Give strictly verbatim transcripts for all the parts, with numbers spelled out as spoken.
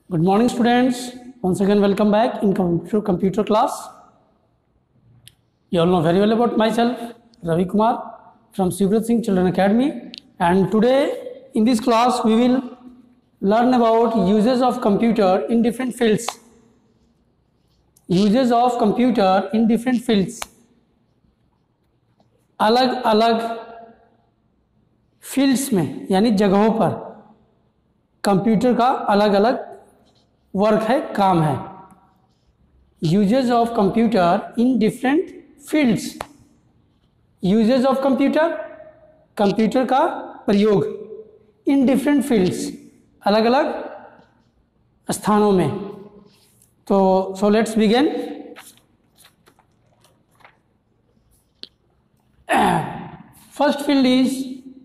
Good morning, students. Once again, welcome back in computer, computer class. You all know very well about myself, Ravi Kumar from Sivrat Singh Children Academy. And today in this class, we will learn about uses of computer in different fields. Uses of computer in different fields. अलग अलग fields में यानी जगहों पर computer का अलग अलग work है, काम है. Uses of computer in different fields. Uses of computer, computer का प्रयोग इन डिफरेंट फील्ड्स, अलग अलग स्थानों में. तो so let's begin. First field is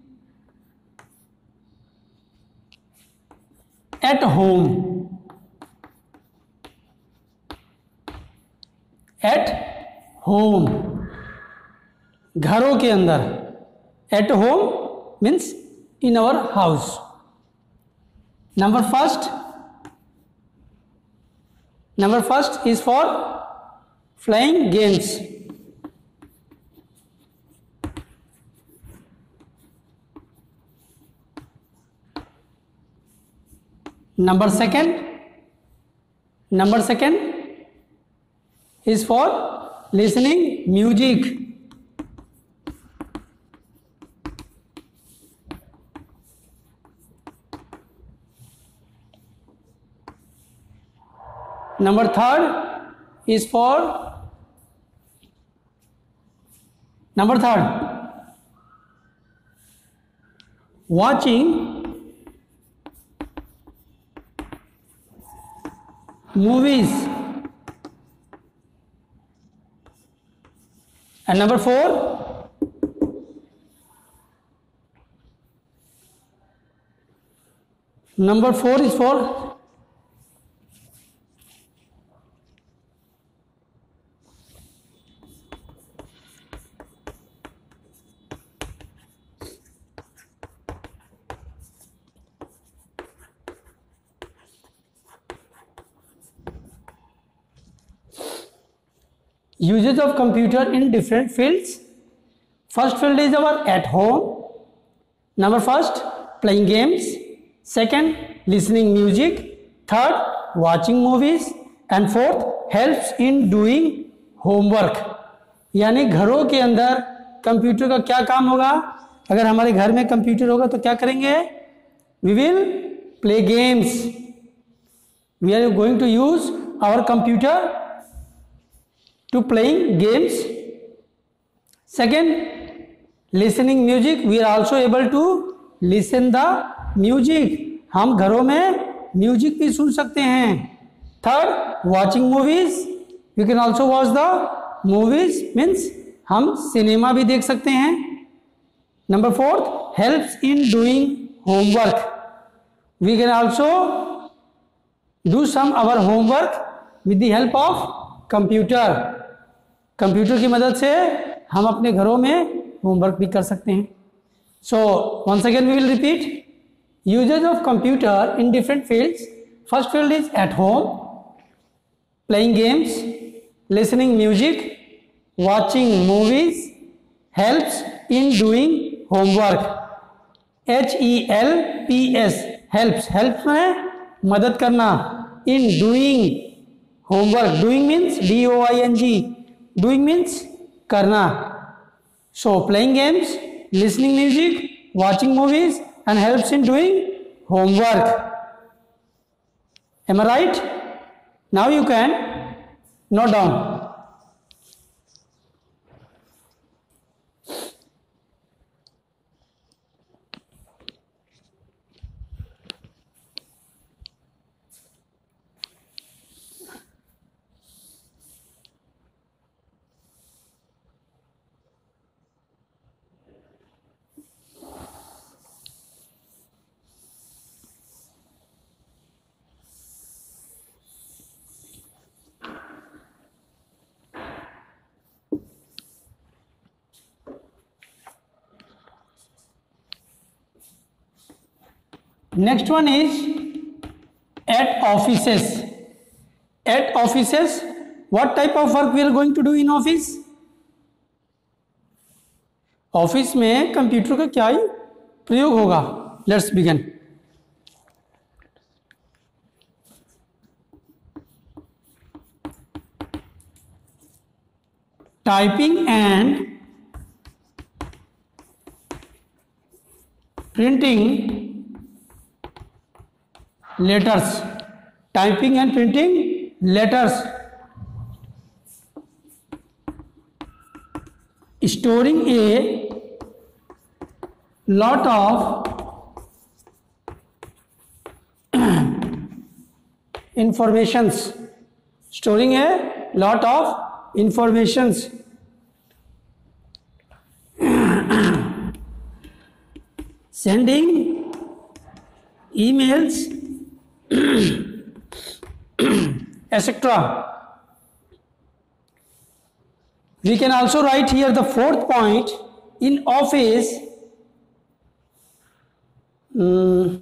at home. At home, घरों के अंदर. At home means in our house. Number first number first is for playing games. Number second, number second is for listening music. Number third is for number third watching movies. And number four, number four is for uses of computer in different fields. First field is our at home. Number first, playing games. Second, listening music. Third, watching movies. And fourth, helps in doing homework. यानी घरों के अंदर computer का क्या काम होगा? अगर हमारे घर में कंप्यूटर होगा तो क्या करेंगे? We will play games. We are going to use our computer to playing games. Second, listening music. We are also able to listen the music. हम घरों में म्यूजिक भी सुन सकते हैं. Third, watching movies. You can also watch the movies, means हम cinema भी देख सकते हैं. Number fourth, helps in doing homework. We can also do some our homework with the help of computer. Computer की मदद से हम अपने घरों में होमवर्क भी कर सकते हैं. So once again we will repeat uses of computer in different fields. First field is at home, playing games, listening music, watching movies, helps in doing homework. H E L P S, helps. Helps में मदद करना. In doing homework, doing means D O I N G. Doing means करना. So playing games, listening music, watching movies, and helps in doing homework. Am I right? Now you can note down. Next one is at offices. At offices, what type of work we are going to do in office? Office में computer का क्या ही प्रयोग होगा? Let's begin. Typing and printing letters. Typing and printing letters. Storing a lot of informations. Storing a lot of informations. Sending emails, et cetera. We can also write here the fourth point. In office, um,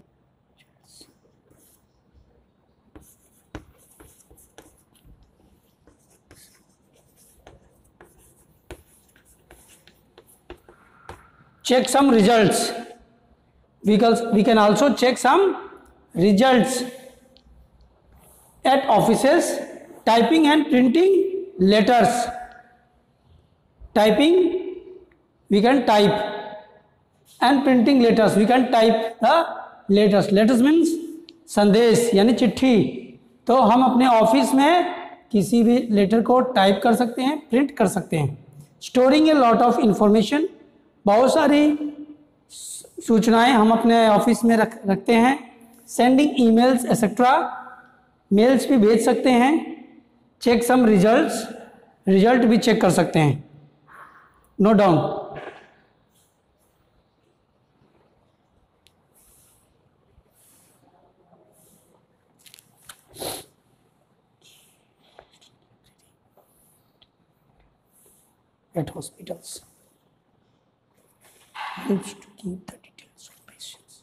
check some results. We can, we can also check some results at offices. Typing and printing letters. Typing, we can type, and printing letters, we can type the letters. Letters means संदेश यानी चिट्ठी. तो हम अपने office में किसी भी letter को टाइप कर सकते हैं, प्रिंट कर सकते हैं. Storing a lot of information, बहुत सारी सूचनाएं हम अपने ऑफिस में रख रखते हैं. सेंडिंग ईमेल्स एक्सेट्रा, मेल्स भी भेज सकते हैं. चेक सम रिजल्ट्स, रिजल्ट भी चेक कर सकते हैं. Note down. At hospitals, helps to keep the details of patients.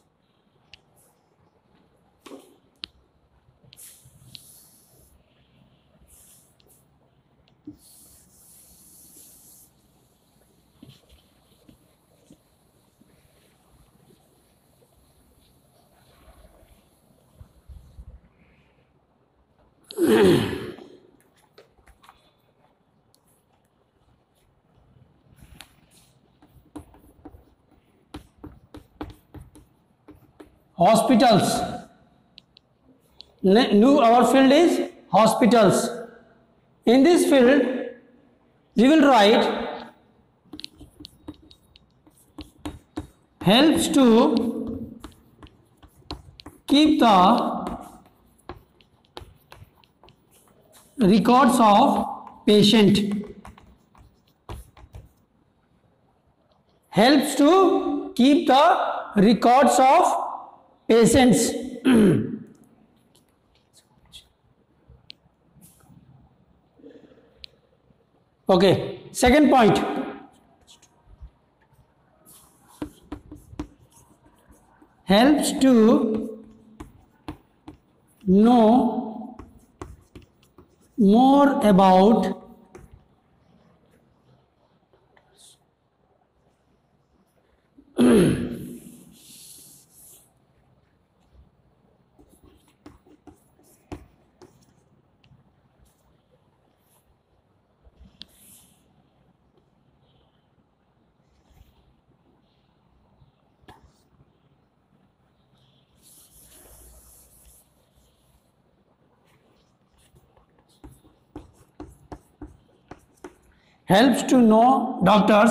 Hospitals. New our field is hospitals. In this field, we will write helps to keep the records of patient. Helps to keep the records of patients. Okay, second point. Helps to know more about helps to know doctors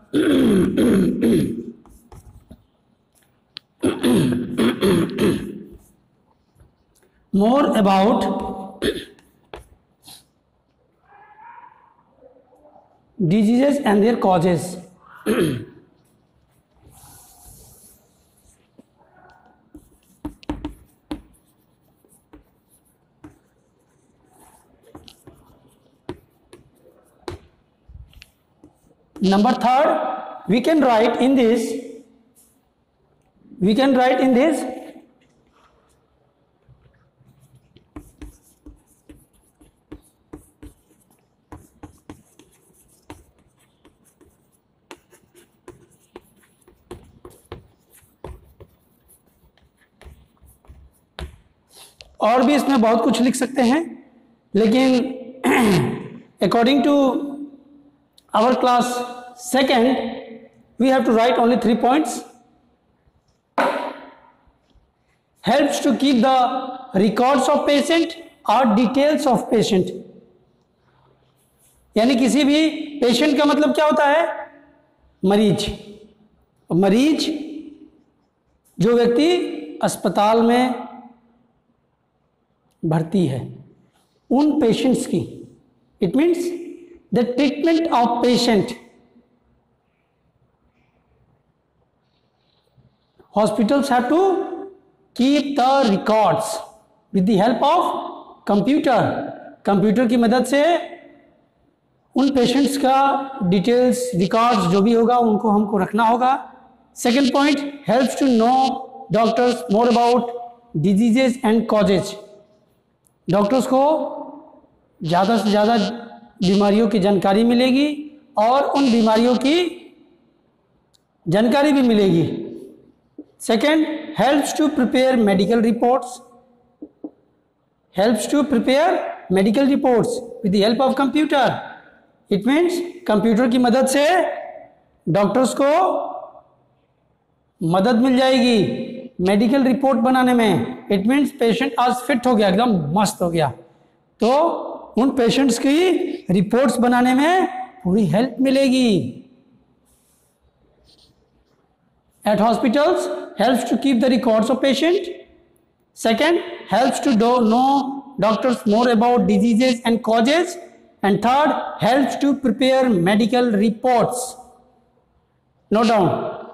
more about diseases and their causes. Number third, we can write in this, we can write in this और भी इसमें बहुत कुछ लिख सकते हैं, लेकिन according to our class second we have to write only three points. Helps to keep the records of patient or details of patient. यानी किसी भी पेशेंट का मतलब क्या होता है? मरीज. मरीज जो व्यक्ति अस्पताल में भर्ती है उन पेशेंट्स की, it means the treatment of patient. Hospitals have to keep the records with the help of computer. Computer की मदद से उन पेशेंट्स का डिटेल्स, रिकॉर्ड्स जो भी होगा उनको हमको रखना होगा. Second point, helps to know doctors more about diseases and causes. Doctors को ज़्यादा से ज़्यादा बीमारियों की जानकारी मिलेगी और उन बीमारियों की जानकारी भी मिलेगी. Second, helps to prepare medical reports. Helps to prepare medical reports with the help of computer. It means computer की मदद से डॉक्टर्स को मदद मिल जाएगी मेडिकल रिपोर्ट बनाने में. इट मीन्स पेशेंट आज फिट हो गया, एकदम मस्त हो गया, तो उन पेशेंट्स की रिपोर्ट्स बनाने में पूरी हेल्प मिलेगी. At hospitals, helps to keep the records of patient. Second, helps to do, know doctors more about diseases and causes. And third, helps to prepare medical reports. Note down.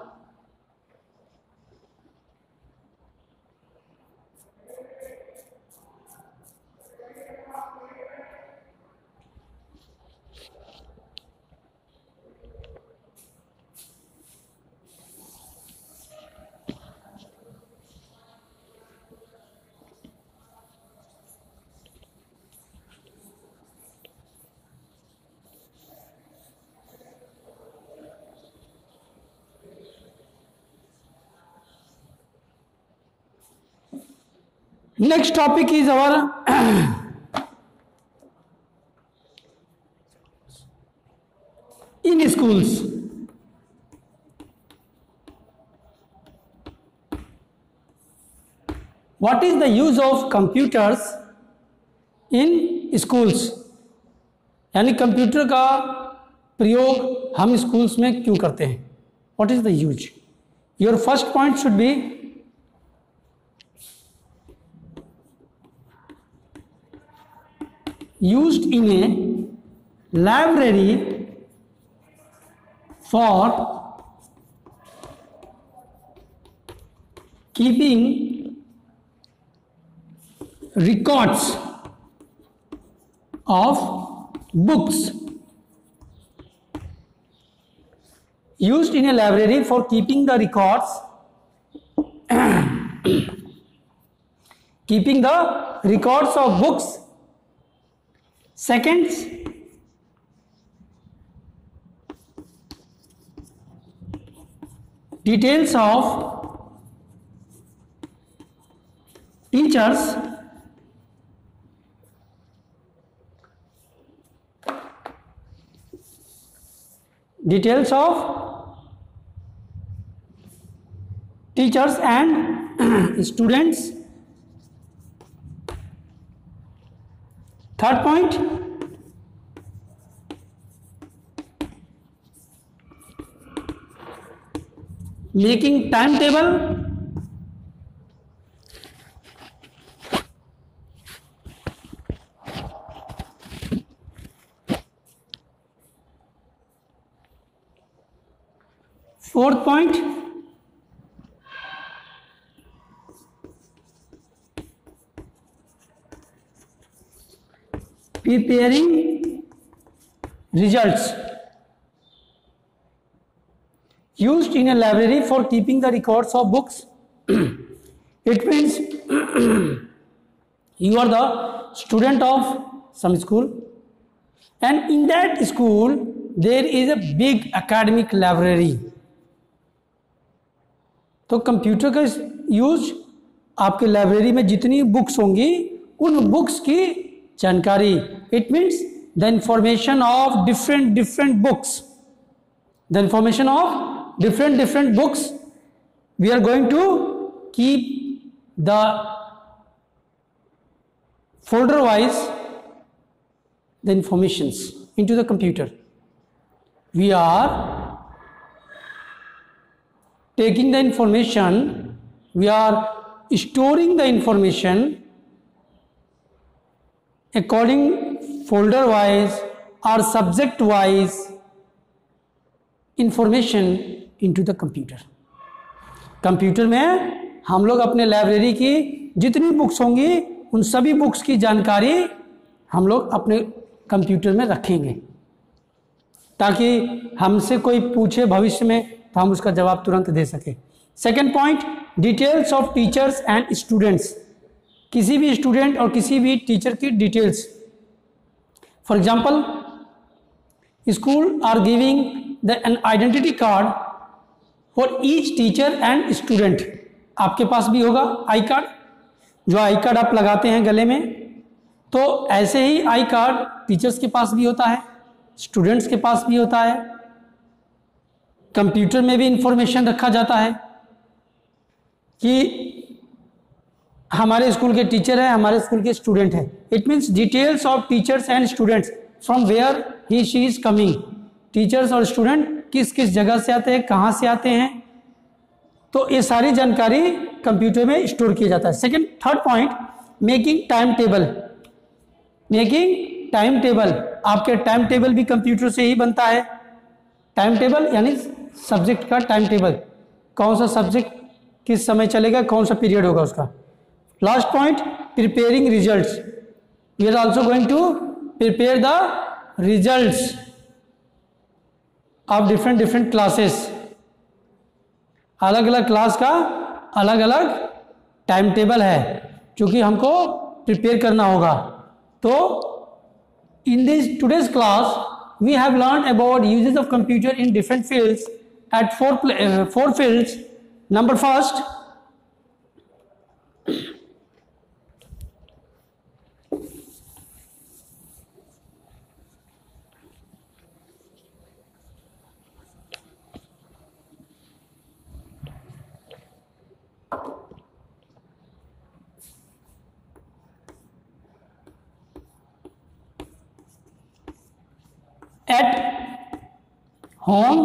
Next topic is our in schools. What is the use of computers in schools? यानी computer का प्रयोग हम schools में क्यों करते हैं? What is the use? Your first point should be used in a library for keeping records of books. Used in a library for keeping the records keeping the records of books. Second, details of teachers details of teachers and students. Third point, making timetable. Fourth point, preparing results. Used in a library for keeping the records of books. It means you are the student of some school, and in that school there is a big academic library. तो computer का use आपके library में जितनी books होंगी उन books की जानकारी। It means the information of different different books, the information of different different books we are going to keep the folder wise the informations into the computer. We are taking the information, we are storing the information according folder wise or subject wise information into the computer. Computer में हम लोग अपने library की जितनी books होंगी उन सभी books की जानकारी हम लोग अपने कंप्यूटर में रखेंगे, ताकि हमसे कोई पूछे भविष्य में तो हम उसका जवाब तुरंत दे सके। Second point, details of teachers and students. किसी भी स्टूडेंट और किसी भी टीचर की details. For example, school are giving the an identity card for each teacher and student. आपके पास भी होगा आई कार्ड, जो आई कार्ड आप लगाते हैं गले में, तो ऐसे ही आई कार्ड टीचर्स के पास भी होता है, स्टूडेंट्स के पास भी होता है। कंप्यूटर में भी इंफॉर्मेशन रखा जाता है कि हमारे स्कूल के टीचर हैं, हमारे स्कूल के स्टूडेंट हैं। It means details of teachers and students from where he she is coming. Teachers और स्टूडेंट किस किस जगह से आते हैं, कहाँ से आते हैं, तो ये सारी जानकारी कंप्यूटर में स्टोर किया जाता है। Second third point, making time table. Making time table, आपके टाइम टेबल भी कंप्यूटर से ही बनता है। टाइम टेबल यानी सब्जेक्ट का टाइम टेबल, कौन सा सब्जेक्ट किस समय चलेगा, कौन सा पीरियड होगा उसका। Last point, preparing results. We are also going to prepare the results of different different classes. अलग अलग क्लास का अलग अलग टाइम टेबल है जो कि हमको प्रिपेयर करना होगा। तो in this today's class we have learn about uses of computer in different fields at four four fields. Number first, at home,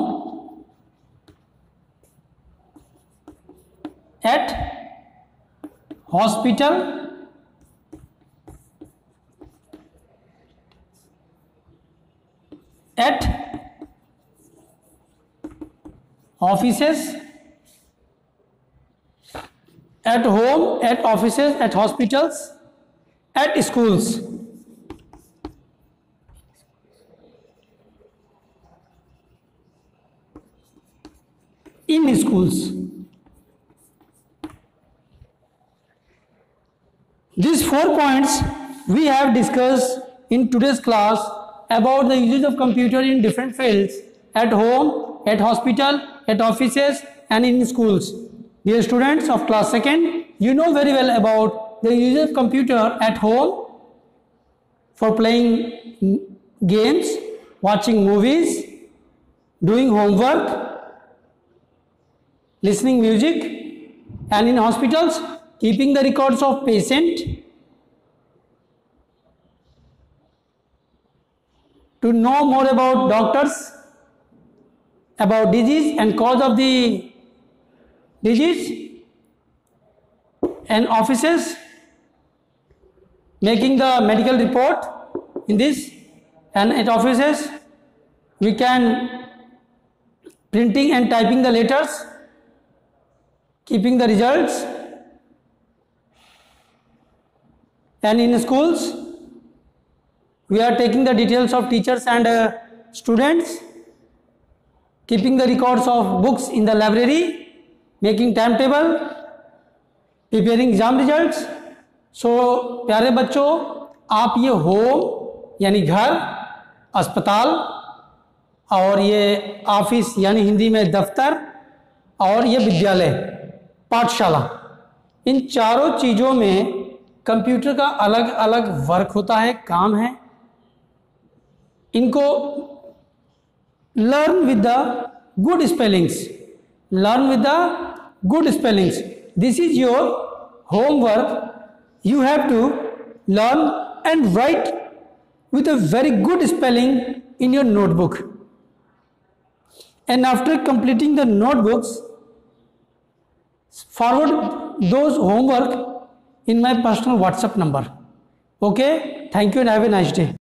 at hospital, at offices, at home, at offices, at hospitals, at schools. In schools. These four points we have discussed in today's class about the uses of computer in different fields, at home, at hospital, at offices and in schools. Dear students of class second, you know very well about the use of computer at home for playing games, watching movies, doing homework, listening music, and in hospitals keeping the records of patient, to know more about doctors, about disease and cause of the disease, and offices making the medical report in this, and at offices we can printing and typing the letters, keeping the results, and in schools we are taking the details of teachers and uh, students, keeping the records of books in the library, making timetable, preparing exam results. So प्यारे बच्चों, आप ये home यानी घर, अस्पताल, और ये office यानी हिंदी में दफ्तर, और ये विद्यालय पाठशाला, इन चारों चीज़ों में कंप्यूटर का अलग अलग वर्क होता है, काम है। इनको learn with the good spellings, learn with the good spellings. This is your homework. You have to learn and write with a very good spelling in your notebook, and after completing the notebooks, forward those homework in my personal WhatsApp number. Okay, thank you and have a nice day.